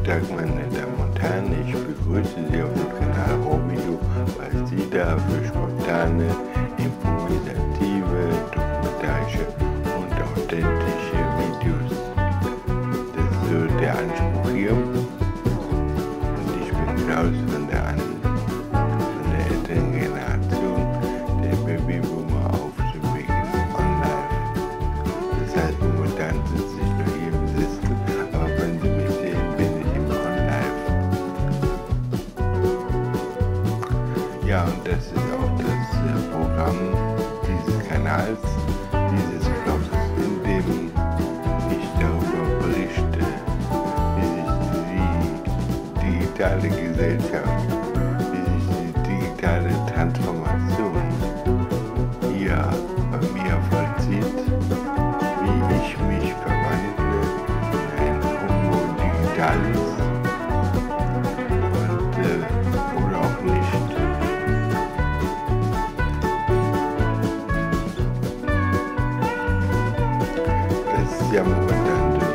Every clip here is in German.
Tag, meine Damen und Herren, ich begrüße Sie auf dem Kanal Rohvideo, weil Sie da für spontane, improvisative, dokumentarische und authentische Videos. Das ist so der Anspruch hier. Und ich bin Klaus von der älteren Generation, der Babyboomer auf dem Weg ins Online. Das heißt, momentan sitze ich noch hier im Sessel, aber wenn Sie mich sehen, bin ich im Online. Ja, und das ist auch das Programm dieses Kanals, dieses Vlogs, in dem ich darüber berichte, wie sich die digitale Gesellschaft, wie sich die digitale Transformation hier bei mir vollzieht, wie ich mich verwandle in ein Homo digitalis und oder auch nicht. Das ist ja momentan so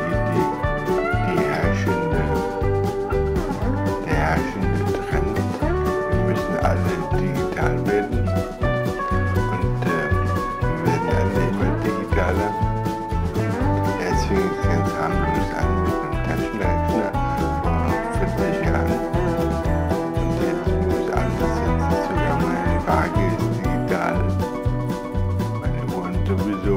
der herrschende Trend. Wir müssen alle digital werden und wir werden alle immer digitaler. Es fing ganz harmlos an mit einem Taschenrechner vor 40 Jahren und jetzt muss alles, jetzt sogar meine Waage ist digital, meine Uhren sowieso.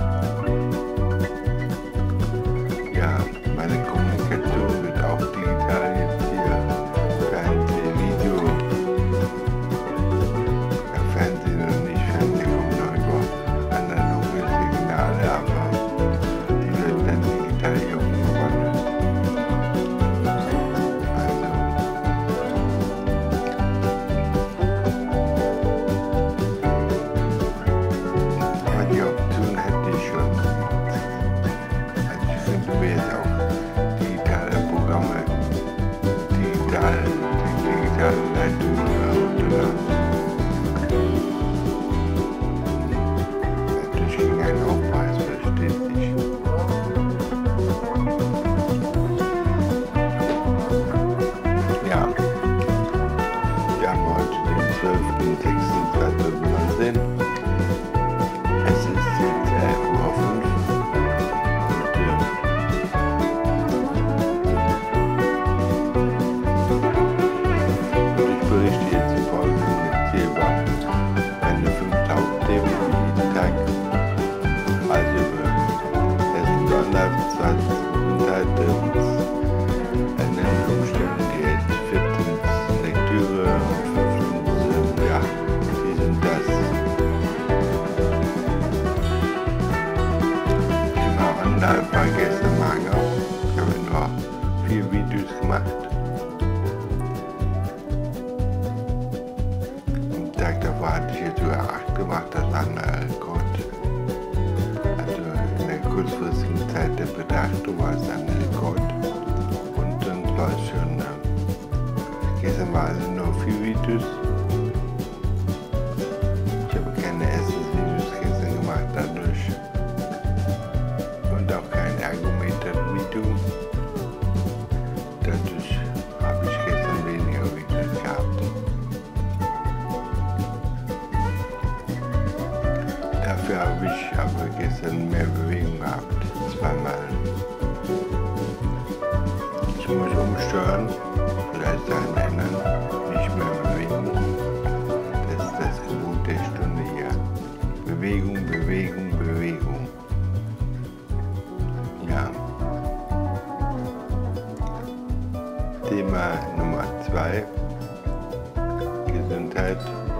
Ja, meine Kommunikation wird auch digital jetzt hier. Fernsehen, Video. Ja, Fernsehen und nicht Fernsehen kommt noch über analoge Signale, aber die werden dann digital hier umgewandelt. Also, aber die Option hätte ich schon. Also ich könnte mir jetzt auch digitale Programme, digitale Leitungen herunterladen. Natürlich gegen einen Aufpreis, versteht sich. Ja, wir haben heute den 12.06.2019. Es ist jetzt 11:05 Uhr und ich berichte jetzt im Folgenden hier über meine 5 Hauptthemen für jeden Tag. Also über ersten Sonnabend, zweitens Gesundheit, drittens Ernährungsumstellung, Diät, viertens Lektüre und fünftens, ja, dies und das. Thema Online war gestern mager. Ich habe nur 4 Videos gemacht. Am Tag davor hatte ich jetzt sogar 8 gemacht, das war ein Rekord. Also in der kurzfristigen Zeit der Betrachtung war es ein Rekord. Und dann war es schon, gestern war also nur 4 Videos. Ich habe keine Essensvideos gestern gemacht dadurch. Und auch kein Ergometer-Video. Dadurch habe ich gestern weniger Videos gehabt. Dafür habe ich aber gestern mehr Bewegung gehabt, zweimal. Ich muss umsteuern, vielleicht daran ändern, nicht mehr bewegen. Das ist das Gebot der Stunde hier. Bewegung, Bewegung, Bewegung. Ja. Thema Nummer 2, Gesundheit.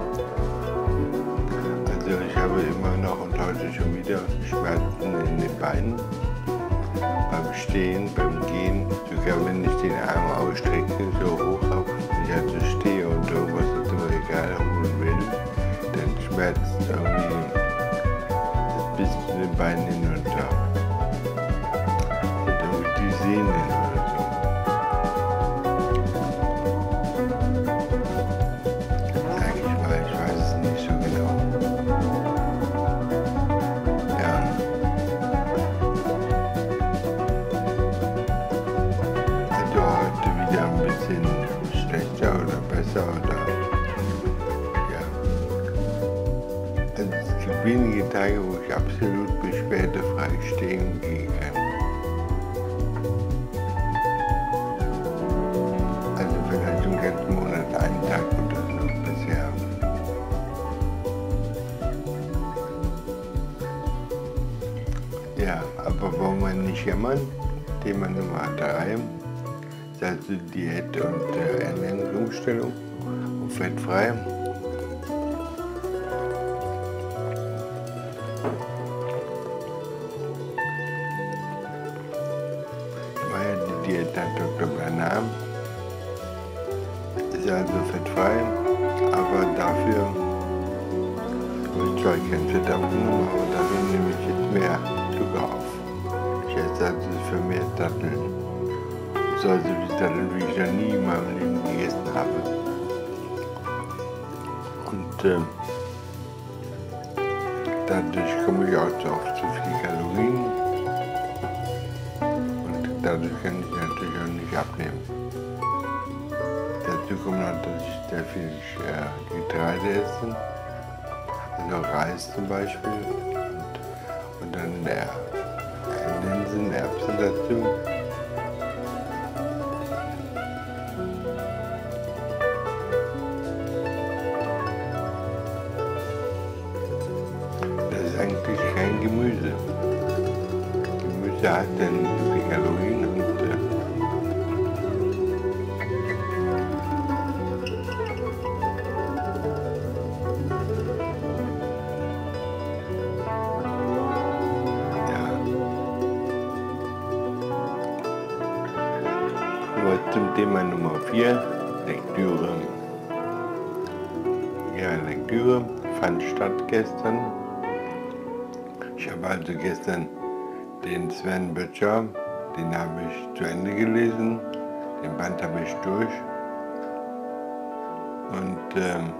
Also ich habe immer noch und heute schon wieder Schmerzen in den Beinen, beim Stehen, beim Gehen, sogar wenn ich den Arm ausstrecke, so hoch habe, wenn ich also stehe und irgendwas aus dem Regal holen will, dann schmerzt irgendwie das bis zu den Beinen hinunter. Und irgendwie die Sehnen oder so. Sag ich mal, ich weiß es nicht so genau. Ja. wenige Tage, wo ich absolut beschwerdefrei stehen und gehen kann. Also vielleicht im ganzen Monat einen Tag oder so bisher. Ja, aber wollen wir nicht jammern? Thema Nummer 3 ist also Diät und Ernährungsumstellung und fettfrei. Die Diät nach Dr. Bernard ist also fettfrei, aber dafür habe ich zwar kein Fett abgenommen, aber dafür nehme ich jetzt mehr Zucker auf. Ich esse also vermehrt Datteln. So also wie Datteln, wie ich noch nie in meinem Leben gegessen habe. Und dadurch komme ich auch auf zu viel Kalorien. Dadurch kann ich natürlich auch nicht abnehmen. Dazu kommt noch, dass ich sehr viel Getreide esse, also Reis zum Beispiel und dann Linsen, Erbsen dazu. Das ist eigentlich kein Gemüse. Gemüse hat dann so viel Kalorien und zum Thema Nummer 4, Lektüre. Ja, Lektüre fand statt gestern. Ich habe also gestern den Sven Böttcher, den habe ich zu Ende gelesen, den Band habe ich durch. Und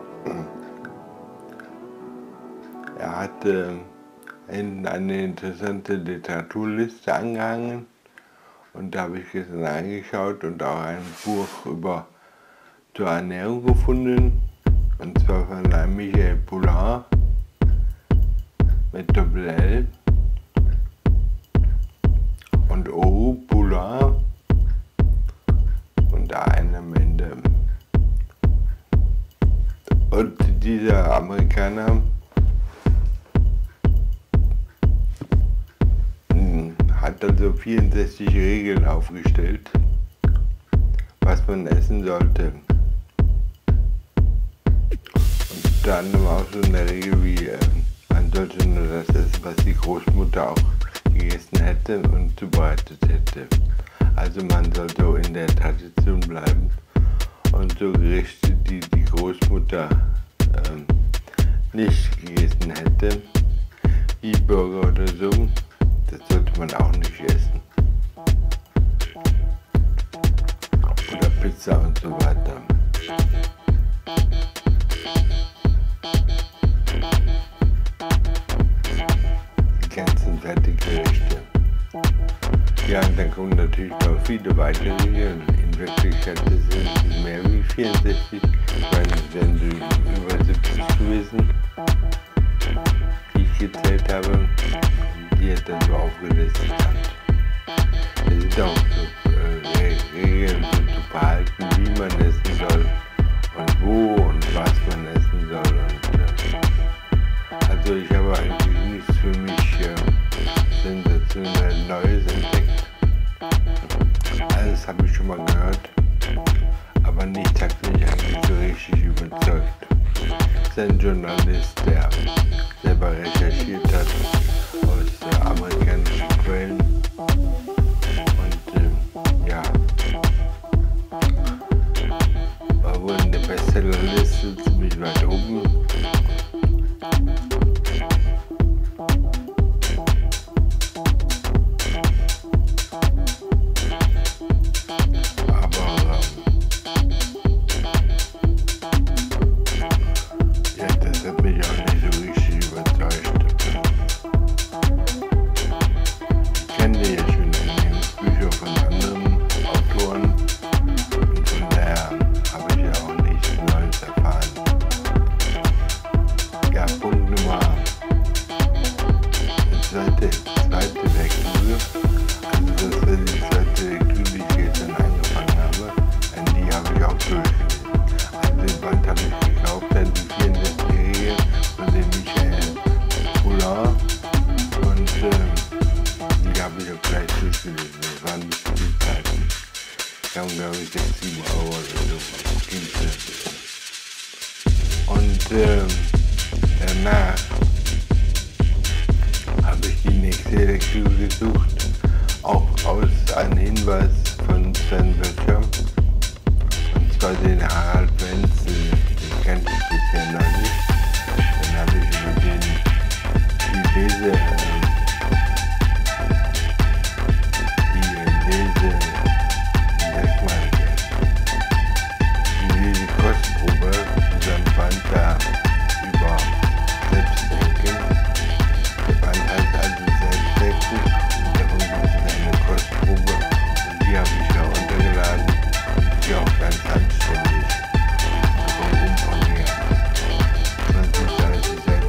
er hatte eine interessante Literaturliste angehangen. Und da habe ich gestern reingeschaut und auch ein Buch zur Ernährung gefunden. Und zwar von Michael Poulain mit Doppel-L und O, Poulain und da ein am Ende. Und dieser Amerikaner hat also 64 Regeln aufgestellt, was man essen sollte. Und unter anderem auch so eine Regel wie, man sollte nur das essen, was die Großmutter auch gegessen hätte und zubereitet hätte. Also man sollte auch in der Tradition bleiben und so Gerichte, die die Großmutter nicht gegessen hätte, wie Burger oder so, das sollte man auch nicht essen. Oder Pizza und so weiter. Die ganzen Fertiggerichte. Ja, und dann kommen natürlich noch viele weitere Regeln. In Wirklichkeit sind es mehr wie 64. Ich meine, es werden über 70 gewesen, die ich gezählt habe. Die er dann so aufgelistet hat. Es sind auch so Regeln so zu behalten, wie man essen soll und wo und was man essen soll. Und, also ich habe eigentlich nichts für mich sensationell Neues entdeckt. Alles habe ich schon mal gehört, aber nichts hat mich eigentlich so richtig überzeugt. Es ist ein Journalist, der selber recherchiert hat aus amerikanischen Quellen und ja, war wohl in der Bestsellerliste ziemlich weit oben. Aber ja, das hat mich auch nicht so richtig überzeugt. kamen glaube ich 6, 7 Euro oder so. Und danach habe ich die nächste Lektüre gesucht, auch aus einem Hinweis von Sven Böttcher, und zwar den Harald Wenzel, den kannte ich bisher noch nicht. Dann habe ich über den die Lese, Kostprobe zu seinem Band da über Selbstdenken. Der Band heißt also Selbstdenken und davon gibt es eine Kostprobe und die habe ich ja runtergeladen und die auch ganz anständig vom Umfang her. 20, 30 Seiten.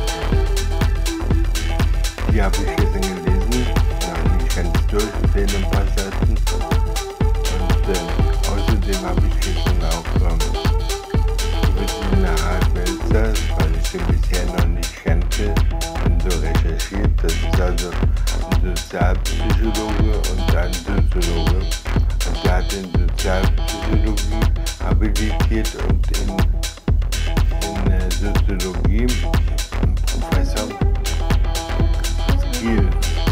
Die habe ich gestern gelesen, noch nicht ganz durch, fehlen ein paar Seiten. Und außerdem habe ich gestern auch über diesen Harald Welzer, weil ich den bisher noch nicht kannte, und so recherchiert. Das ist also ein Sozialpsychologe und ein Soziologe. Und der hat in Sozialpsychologie habilitiert und in Soziologie ein Professor Skill.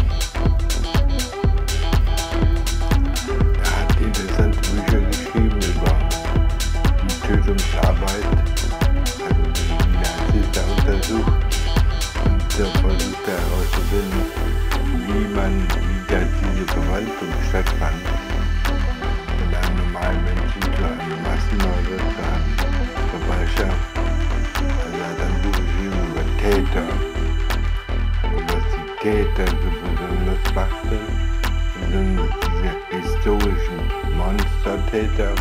Er hat interessante Bücher geschrieben über die Tötungsarbeit, also die Nazis da untersucht und versucht herauszufinden, wie da diese Verwandlung stattfand, von einem normalen Menschen zu einem Massenmörder, zu einem Verbrecher. Also er hat ein Buch geschrieben über Täter und was die Täter so besonders machte, besonders diese historischen Monstertäter.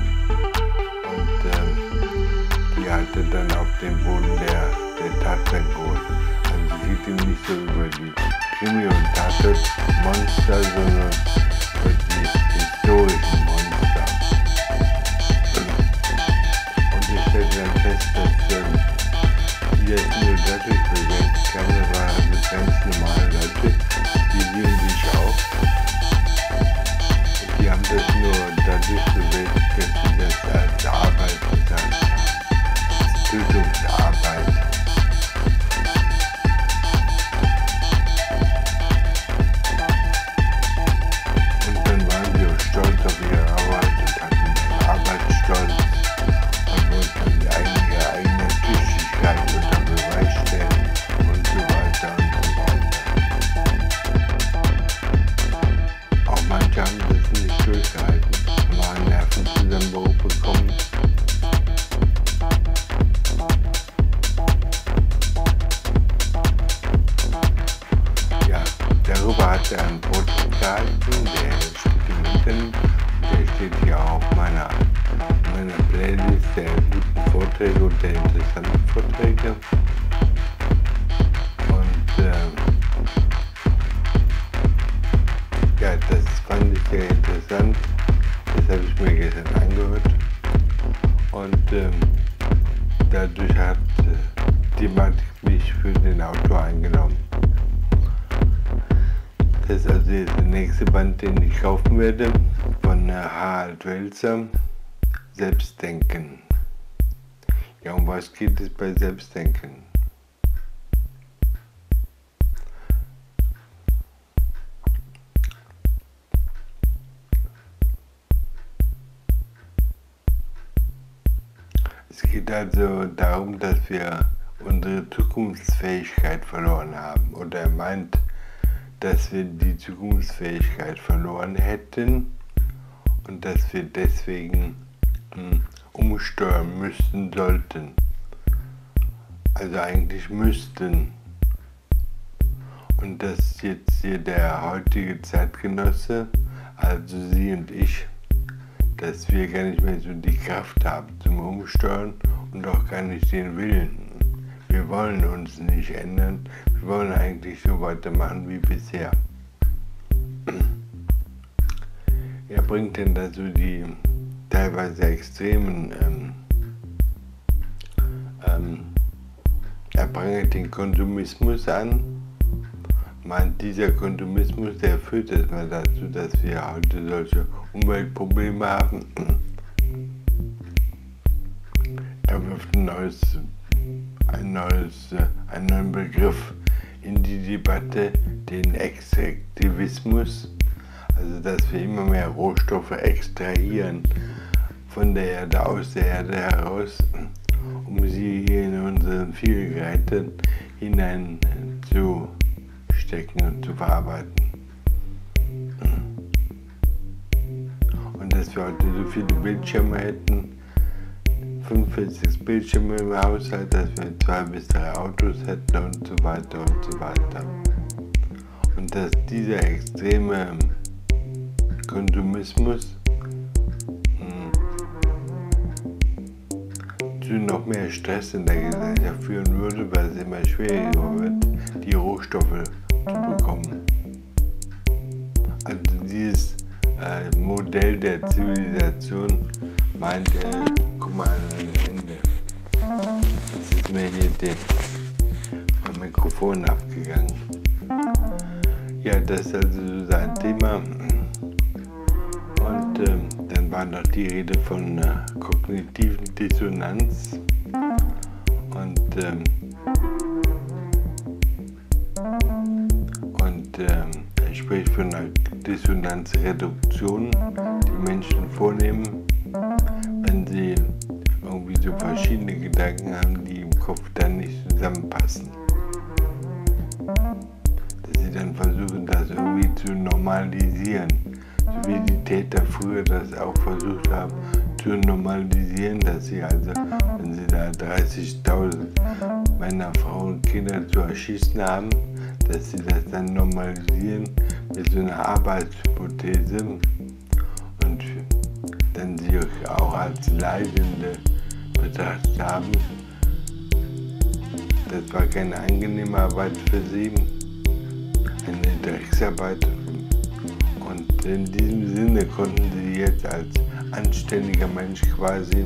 Die hatte dann auf dem Boden der Tatsache geholt. Also es geht ihm nicht so über die Krimi- und Tatort-Monster, sondern über die historischen Monster. Und ich stellte dann fest, dass die das nur dadurch bewältigt haben, das waren also ganz normale Leute, wie sie und ich auch. Und die haben das nur dadurch bewältigt, dass sie das als Arbeit getan haben. Tötungsarbeit. Und dann waren sie auch stolz auf ihre Arbeit und hatten den Arbeitsstolz und wollten ihre eigene Tüchtigkeit unter Beweis stellen und so weiter und so weiter. Auch manche haben das nicht durchgehalten und waren Nervenzusammenbruch bekommen. Darüber hat er einen Vortrag gehalten, der steht im Internet, der steht hier auch auf meiner Playlist der guten Vorträge und der interessanten Vorträge. Und ja, das fand ich sehr interessant, das habe ich mir gestern angehört und dadurch hat die Thematik mich für den Autor eingenommen. Das ist also jetzt der nächste Band, den ich kaufen werde, von Harald Welzer, Selbstdenken. Ja, um was geht es bei Selbstdenken? Es geht also darum, dass wir unsere Zukunftsfähigkeit verloren haben. Oder er meint, dass wir die Zukunftsfähigkeit verloren hätten und dass wir deswegen umsteuern müssten, sollten. Also eigentlich müssten. Und dass jetzt hier der heutige Zeitgenosse, also Sie und ich, dass wir gar nicht mehr so die Kraft haben zum Umsteuern und auch gar nicht den Willen. Wir wollen uns nicht ändern, wir wollen eigentlich so weitermachen wie bisher. Er bringt dann dazu die teilweise extremen, er prangert den Konsumismus an, Dieser Konsumismus, der führt erstmal dazu, dass wir heute solche Umweltprobleme haben. Er wirft einen neuen Begriff in die Debatte, den Extraktivismus, also dass wir immer mehr Rohstoffe extrahieren von der Erde, aus der Erde heraus, um sie hier in unseren Vielgeräten hinein zu stecken und zu verarbeiten. Und dass wir heute so viele Bildschirme hätten, 45 Bildschirme im Haushalt, dass wir 2 bis 3 Autos hätten und so weiter und so weiter. Und dass dieser extreme Konsumismus zu noch mehr Stress in der Gesellschaft führen würde, weil es immer schwieriger wird, die Rohstoffe zu bekommen. Also dieses Modell der Zivilisation meint, guck mal an ein Ende. Jetzt ist mir hier mein Mikrofon abgegangen. Ja, das ist also so sein Thema. Und dann war noch die Rede von kognitiven Dissonanz. Und er spricht von einer Dissonanzreduktion, die Menschen vornehmen, wenn sie irgendwie so verschiedene Gedanken haben, die im Kopf dann nicht zusammenpassen. Dass sie dann versuchen, das irgendwie zu normalisieren. So wie die Täter früher das auch versucht haben zu normalisieren, dass sie also, wenn sie da 30.000 Männer, Frauen, Kinder zu erschießen haben, dass sie das dann normalisieren mit so einer Arbeitshypothese und dann sie auch als Leidende betrachtet haben. Das war keine angenehme Arbeit für sie, eine Drecksarbeit. Und in diesem Sinne konnten sie jetzt als anständiger Mensch quasi,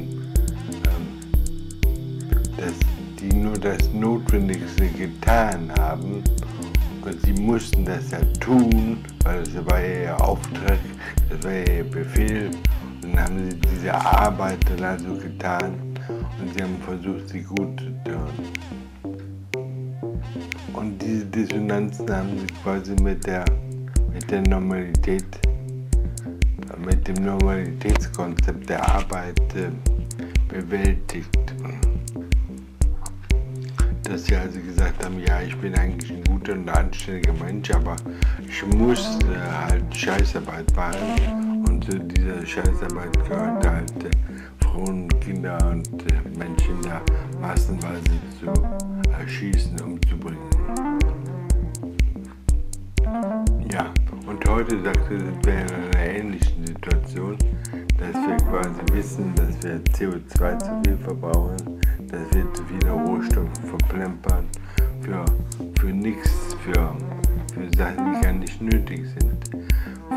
dass die nur das Notwendigste getan haben und sie mussten das ja tun, weil das war ja ihr Auftrag, das war ja ihr Befehl. Und dann haben sie diese Arbeit dann also getan und sie haben versucht, sie gut zu tun. Und diese Dissonanzen haben sie quasi mit der Normalität, mit dem Normalitätskonzept der Arbeit bewältigt. Dass sie also gesagt haben, ja, ich bin eigentlich ein guter und anständiger Mensch, aber ich muss halt Scheißarbeit machen. Und zu dieser Scheißarbeit gehört halt Frauen, Kinder und Menschen da massenweise zu erschießen, umzubringen. Ja, und heute sagt er, sind wir in einer ähnlichen Situation, dass wir quasi wissen, dass wir CO2 zu viel verbrauchen, dass wir zu viele Rohstoffe verplempern für nichts, für Sachen, die gar nicht nötig sind,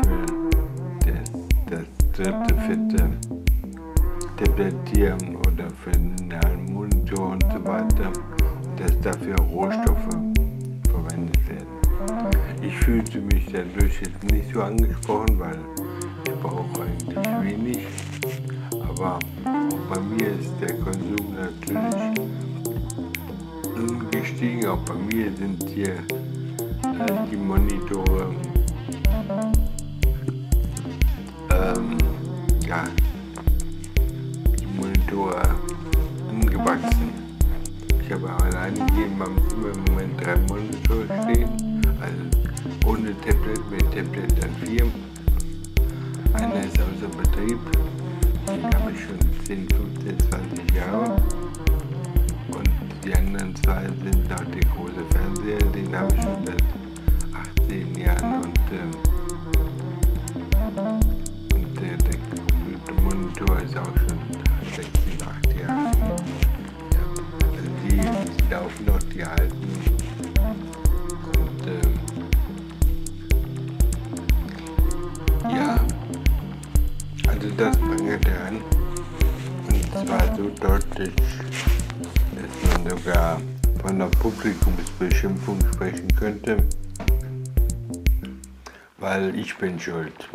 für das dritte, vierte Tabletieren oder für einen Monitor und so weiter, und dass dafür Rohstoffe verwendet werden. Ich fühlte mich dadurch jetzt nicht so angesprochen, weil ich brauche eigentlich wenig, aber auch bei mir ist der Konsum natürlich gestiegen. Auch bei mir sind hier die Monitore angewachsen. Ich habe allein hier in meinem Zimmer im Moment 3 Monitore stehen, also ohne Tablet, mit Tablet dann 4. Einer ist außer Betrieb, den habe ich schon 10, 15, 20 Jahre. Und die anderen 2 sind auch der große Fernseher, den habe ich schon seit 18 Jahren. Und der Monitor ist auch schon 6, 7, 8 Jahre. Ja, also die laufen noch, die alten. Und ja, also das prangert er an. Und zwar so deutlich, dass man sogar von einer Publikumsbeschimpfung sprechen könnte. weil ich bin schuld.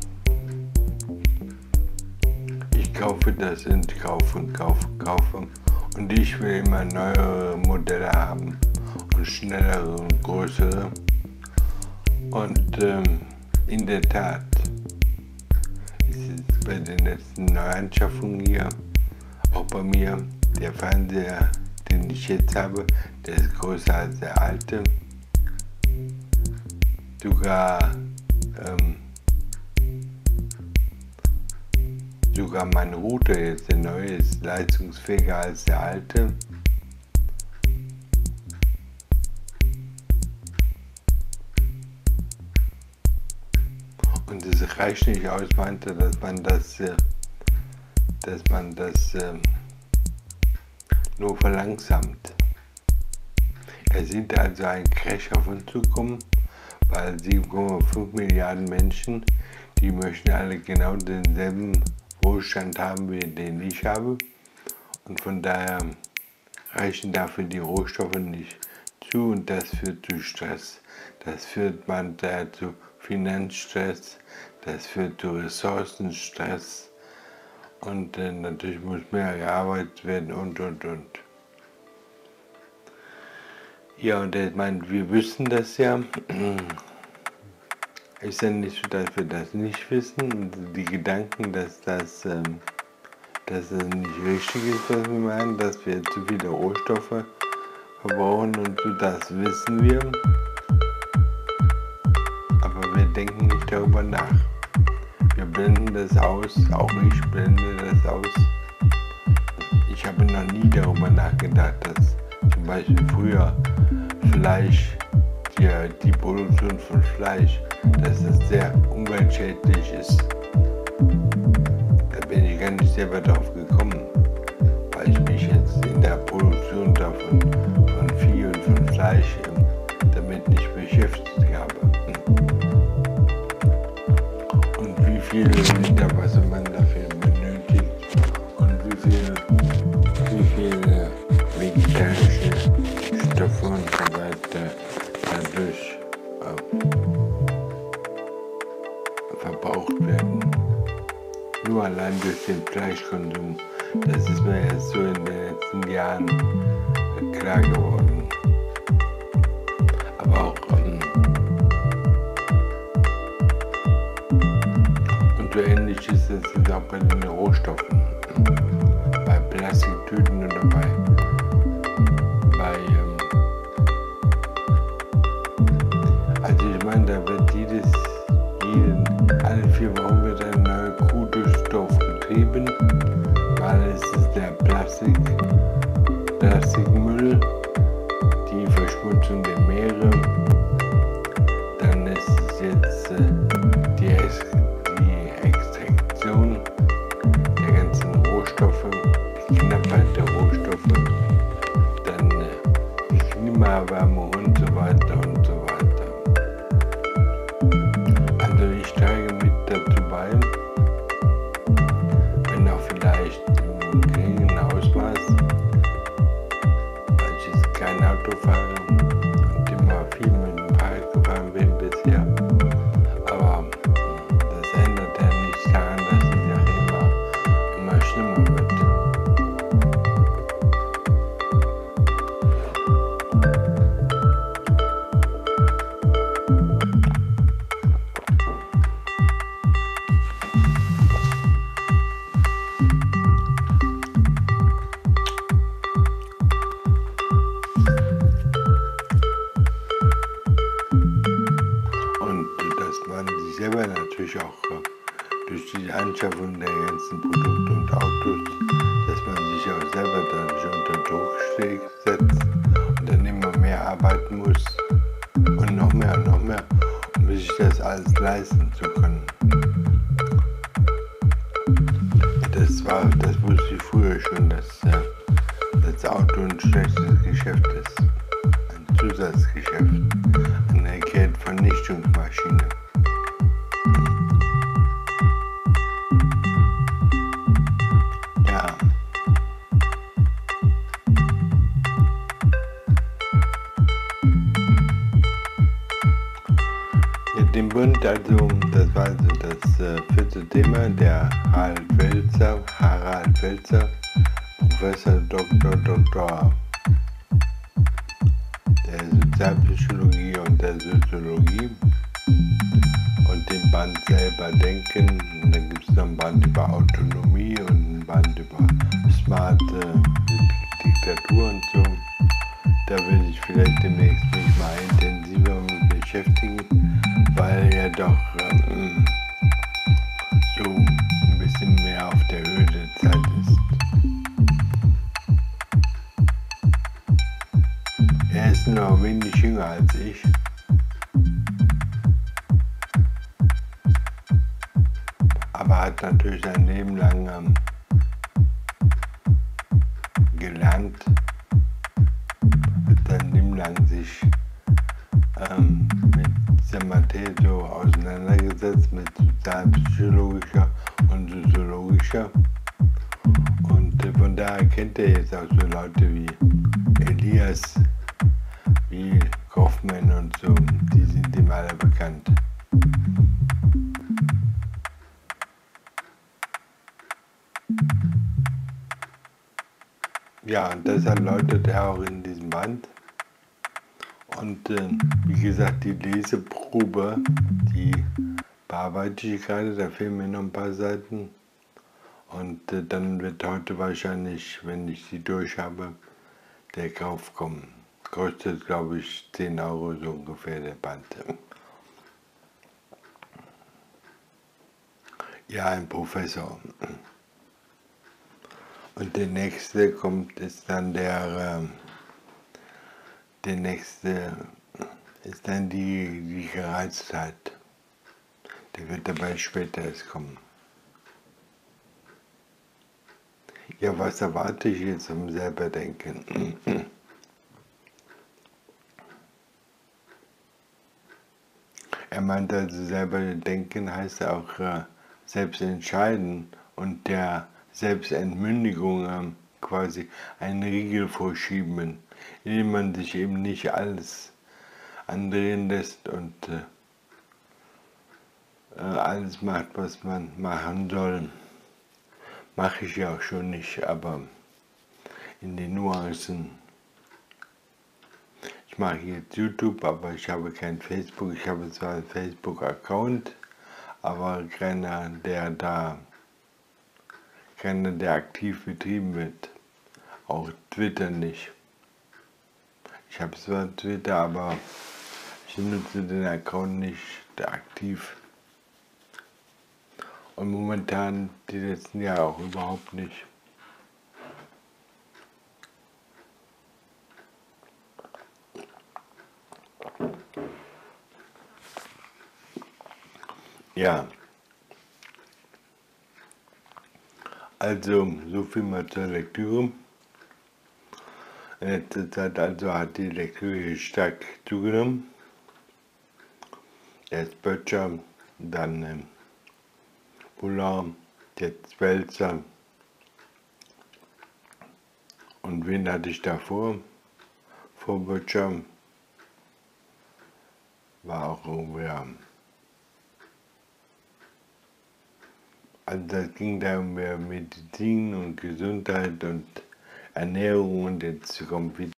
Ich kaufe das und kaufe und kaufe und kaufe und ich will immer neuere Modelle haben und schnellere und größere. Und in der Tat ist es bei den letzten Neuanschaffungen hier, auch bei mir, der Fernseher, den ich jetzt habe, der ist größer als der alte. Sogar mein Router jetzt, der neue, ist leistungsfähiger als der alte. Und es reicht nicht aus, meinte, dass man das nur verlangsamt. Er sieht also einen Crash auf uns zukommen, weil 7,5 Milliarden Menschen, die möchten alle genau denselben Wohlstand haben, wie den ich habe. Und von daher reichen dafür die Rohstoffe nicht zu und das führt zu Stress. Das führt man daher zu Finanzstress, das führt zu Ressourcenstress und natürlich muss mehr gearbeitet werden und. Ja, und er meint, wir wissen das ja. Ist ja nicht so, dass wir das nicht wissen. Die Gedanken, dass das nicht richtig ist, was wir meinen, dass wir zu viele Rohstoffe verbrauchen und so, das wissen wir. Aber wir denken nicht darüber nach. Wir blenden das aus, auch ich blende das aus. Ich habe noch nie darüber nachgedacht, dass zum Beispiel früher Fleisch, die Produktion von Fleisch, dass es sehr umweltschädlich ist. Da bin ich gar nicht selber drauf gekommen, weil ich mich jetzt in der Produktion davon, von Vieh und von Fleisch damit nicht beschäftigt habe. Und wie viele Liter Wasser man dafür benötigt und wie viele vegetarische Stoffe und so weiter dadurch verbraucht werden. Nur allein durch den Fleischkonsum. Das ist mir erst so in den letzten Jahren klar geworden. Aber auch und so ähnlich ist es auch bei den Rohstoffen. Bei Plastiktüten oder bei also ich meine, da wird alle 4 Wochen wird ein neuer Kuh durchs Dorf getrieben, weil es ist der Plastikmüll, die Verschmutzung der Meere, dann ist es jetzt die Extraktion der ganzen Rohstoffe, die Knappheit der Rohstoffe, dann die Klimaerwärmung und so weiter und so weiter. Also ich steige mit dazu bei, wenn auch vielleicht im geringen Ausmaß, weil ich jetzt kein Auto fahre und immer viel mit dem Fahrrad gefahren bin bisher. Aber das ändert ja nichts daran, dass die Sache immer schlimmer wird. Selber natürlich auch durch die Anschaffung der ganzen Produkte und Autos, dass man sich auch selber dadurch unter Druck setzt und dann immer mehr arbeiten muss und noch mehr, um sich das alles leisten zu können. Das wusste ich früher schon, dass das Auto ein schlechtes Geschäft ist, ein Zusatzgeschäft, eine Geldvernichtungsmaschine. Dem Bund Gut, also das war also das vierte Thema, der Harald Welzer, Professor Dr. der Sozialpsychologie und der Soziologie, und den Band selber denken. Und dann gibt es noch ein Band über Autonomie und ein Band über smarte Diktatur und so. Da will ich vielleicht demnächst mich mal intensiver mit beschäftigen, weil ja doch so ein bisschen mehr auf der Höhe der Zeit ist. Er ist noch wenig jünger als ich. Aber hat natürlich sein Leben lang gelernt, hat sein Leben lang sich mit dieser Materie so auseinandergesetzt, mit sozialpsychologischer und soziologischer. Und von daher kennt er jetzt auch so Leute wie Elias, wie Kaufmann und so, die sind ihm alle bekannt. Ja, und das erläutert er auch in diesem Band. Und wie gesagt, die Leseprobe, die bearbeite ich gerade, da fehlen mir noch ein paar Seiten. Und dann wird heute wahrscheinlich, wenn ich die durch habe, der Kauf kommen. Kostet, glaube ich, 10 € so ungefähr der Band. Ja, ein Professor. Und der nächste kommt, ist dann der nächste ist dann die Gereiztheit. Der wird dabei später erst kommen. Ja, was erwarte ich jetzt vom selber denken? Er meint also, selber denken heißt auch selbst entscheiden und der Selbstentmündigung quasi einen Riegel vorschieben, indem man sich eben nicht alles andrehen lässt und alles macht, was man machen soll. Mache ich ja auch schon nicht, aber in den Nuancen. Ich mache jetzt YouTube, aber ich habe kein Facebook. Ich habe zwar einen Facebook-Account, aber keiner, der aktiv betrieben wird. Auch Twitter nicht. Ich habe zwar Twitter, aber ich nutze den Account nicht aktiv. Und momentan die letzten Jahre auch überhaupt nicht. Ja, also so viel mal zur Lektüre. In letzter Zeit also hat die Lektüre stark zugenommen. Erst Böttcher, dann Buller, jetzt Welzer. Und wen hatte ich davor? Vor Böttcher war auch irgendwer. Also das ging da um Medizin und Gesundheit und Ernährung, und jetzt kommt wieder